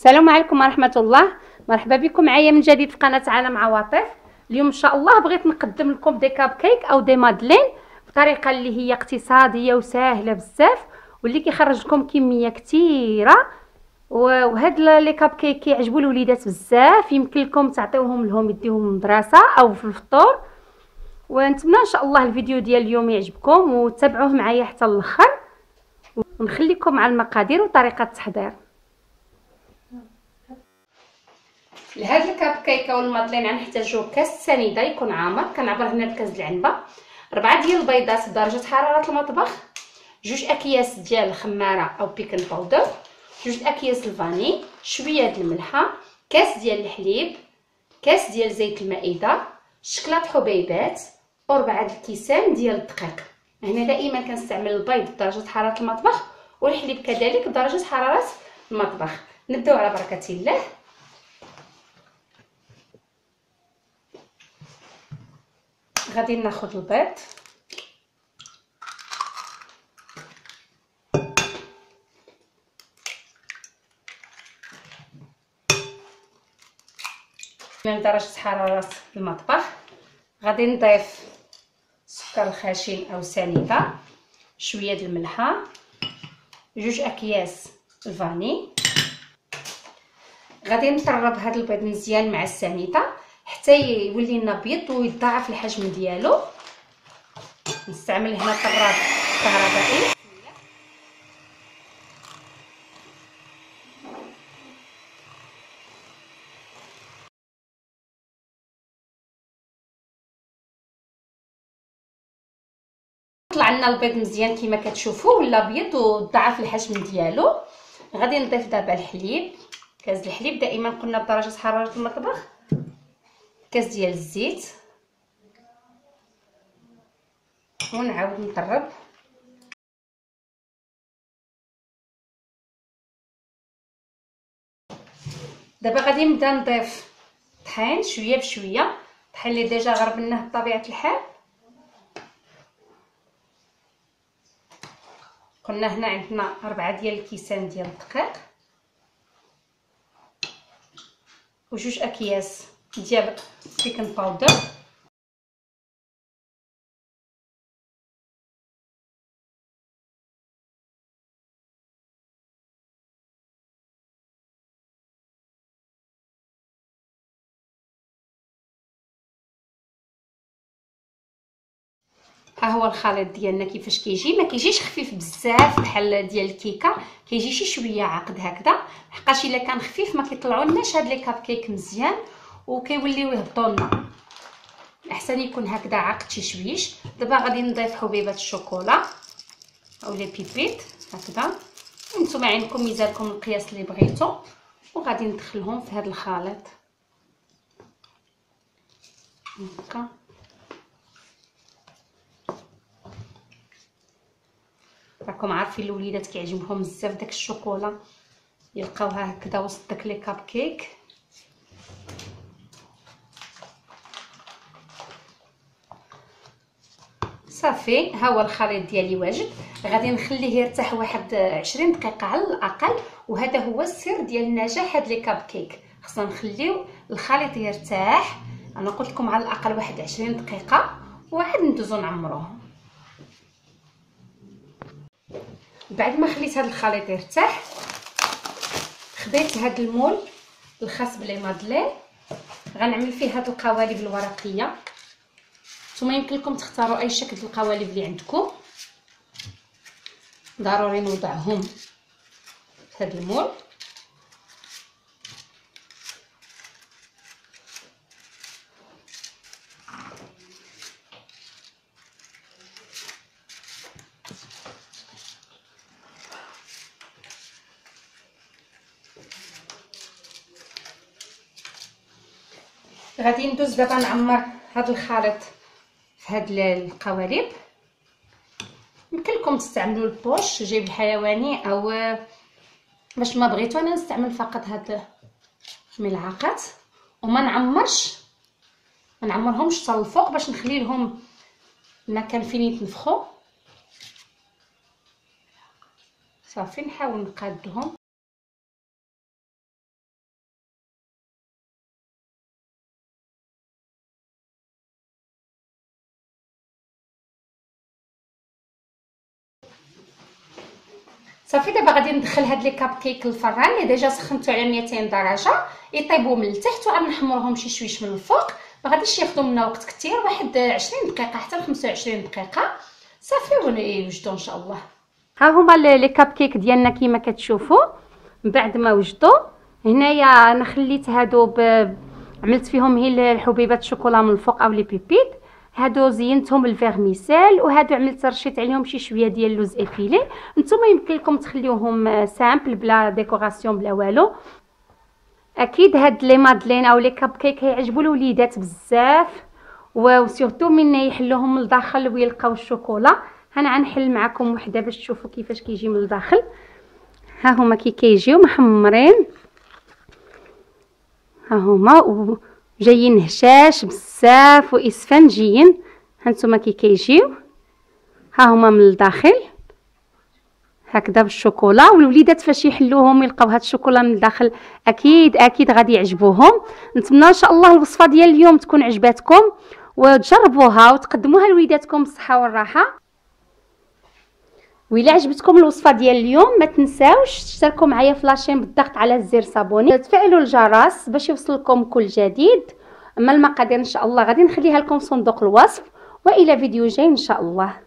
السلام عليكم ورحمة الله. مرحبا بكم معايا من جديد في قناة عالم عواطف. اليوم ان شاء الله بغيت نقدم لكم دي كاب كيك او دي مادلين بطريقة اللي هي اقتصادية وسهلة بزاف واللي كيخرج لكم كمية كثيرة. وهاد لي كاب كيك كيعجبوا الوليدات بزاف، يمكن لكم تعطيوهم لهم يديهم المدرسة او في الفطور. ونتمنى ان شاء الله الفيديو ديال اليوم يعجبكم وتتابعوه معايا حتى الاخر، ونخليكم على المقادير وطريقة التحضير. لهاد الكاب كيك او المادلين غنحتاجو كاس سنيده يكون عامر، كنعبر هنا بكاس العنبه، 4 ديال البيضات بدرجه حراره المطبخ، 2 اكياس ديال الخماره او بيكن باودر، 2 اكياس الفاني، شويه د الملحه، كاس ديال الحليب، كاس ديال زيت المائده، شكلاط حبيبات، و4 الكيسان ديال الدقيق. هنا دائما كنستعمل البيض بدرجه حراره المطبخ والحليب كذلك بدرجه حراره المطبخ. نبداو على بركه الله. غادي ناخذ البيض من درجه حراره المطبخ، غادي نضيف السكر الخشن او سنيده، شويه د الملحه، 2 اكياس الفاني. غادي نطرب هذا البيض مزيان مع السنيده حتى يولي لنا ابيض ويضاعف الحجم ديالو. نستعمل هنا طراب كهربائي. طلع لنا البيض مزيان كما كتشوفوا، ولا ابيض وضاعف الحجم ديالو. غادي نضيف دابا الحليب، كاس الحليب دائما قلنا بدرجه حراره المطبخ، كاس ديال الزيت، ونعاود نطرب. دابا غادي نبدا نضيف طحين شويه بشويه، الطحين اللي ديجا غربناه بطبيعه الحال. قلنا هنا عندنا 4 ديال الكيسان ديال الدقيق، و2 اكياس ديال بيكن باودر، ها هو الخليط ديالنا كيفاش كيجي. ما كيجيش خفيف بزاف بحال ديال الكيكه، كيجي شي شويه عاقد هكذا، حقاش الا كان خفيف ما كيطلعولناش هاد لي كاب كيك مزيان وكيوليو يهبطوا لنا. احسن يكون هكذا عاقد شي شويش. دابا غادي نضيف حبيبات الشوكولا او لي بيبيت هكذا، نتوما عندكم ميزانكم القياس اللي بغيتو، وغادي ندخلهم في هذا الخليط هكا. راكم عارفين الوليدات كيعجبهم بزاف داك الشوكولا، يلقاوها هكذا وسط داك لي كاب كيك. صافي، ها هو الخليط ديالي واجد. غادي نخليه يرتاح واحد 20 دقيقه على الاقل، وهذا هو السر ديال نجاح هاد لي كاب كيك. خصنا نخليو الخليط يرتاح، انا قلت لكم على الاقل واحد 20 دقيقه، وعاد ندوزو نعمروهم. بعد ما خليت هذا الخليط يرتاح، خديت هذا المول الخاص بلي مادلين، غنعمل فيه هذه القوالب الورقيه. نتوما يمكن لكم تختاروا اي شكل القوالب اللي عندكم، ضروري نوضعهم في هذا المول. غادي ندوز دابا نعمر هذا الخليط في هاد القوالب. يمكن لكم تستعملوا البوش جيب الحيواني، او باش ما بغيتو انا نستعمل فقط هاد الملعقات، وما نعمرهمش حتى الفوق باش نخلي لهم المكان فين يتنفخوا. صافي نحاول نقادهم. صافي دابا غادي ندخل هاد لي كاب كيك للفران اللي ديجا سخنته على 200 درجه يطيبوا من التحت، وغادي نحمرهم شي شويش من الفوق. ما غاديش ياخذوا منا وقت كثير، واحد 20 دقيقه حتى ل 25 دقيقه صافي ونوجدوا ان شاء الله. ها هما لي كاب كيك ديالنا كيما كتشوفوا. من بعد ما وجدوا هنايا انا خليت هادو عملت فيهم هي الحبيبات الشوكولا من الفوق او لي بيبيت. هادو زينتهم بالفيرميسيل، وهادو عملت رشيت عليهم شي شويه ديال اللوز افيلي. نتوما يمكن لكم تخليوهم سامبل بلا ديكوراسيون بلا والو. اكيد هاد لي مادلين او لي كاب كيك هيعجبوا الوليدات بزاف، وسورتو من يحلوهم من الداخل ويلقاو الشوكولا. انا غنحل معكم وحده باش تشوفوا كيفاش كيجي من الداخل. ها هما كيجيو محمرين، ها هما جايين هشاش بزاف واسفنجيين. هانتوما كيجيو، ها هما من الداخل هكذا بالشوكولا. والوليدات فاش يحلوهم يلقاو هاد الشوكولا من الداخل اكيد غادي يعجبوهم. نتمنى ان شاء الله الوصفه ديال اليوم تكون عجباتكم وتجربوها وتقدموها لوليداتكم بالصحه والراحه. وإلا عجبتكم الوصفه ديال اليوم ما تنساوش تشتركوا معايا في لاشين بالضغط على الزر صابوني، تفعلوا الجرس باش يوصلكم كل جديد. اما المقادير ان شاء الله غادي نخليها لكم في صندوق الوصف، والى فيديو جاي ان شاء الله.